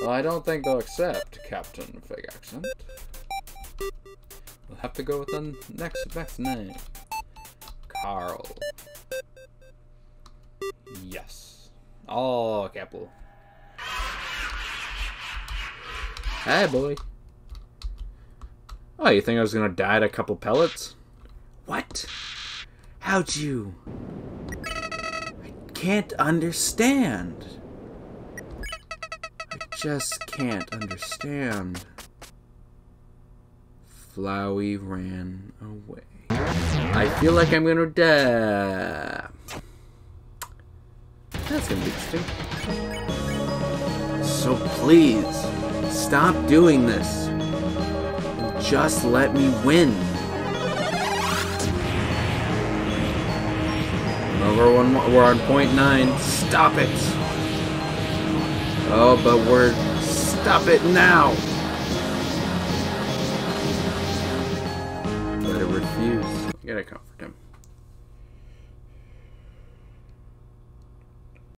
Well, I don't think they'll accept Captain Fake Accent. We'll have to go with the next name. Carl. Yes. Oh, capital. Hey, boy. Oh, you think I was gonna die to a couple pellets? What? How'd you? I can't understand. I just can't understand. Flowey ran away. I feel like I'm gonna die. That's gonna be interesting. So please, stop doing this. And just let me win. We're on point 9. Stop it. Oh, but stop it now. But it refused. I gotta comfort him.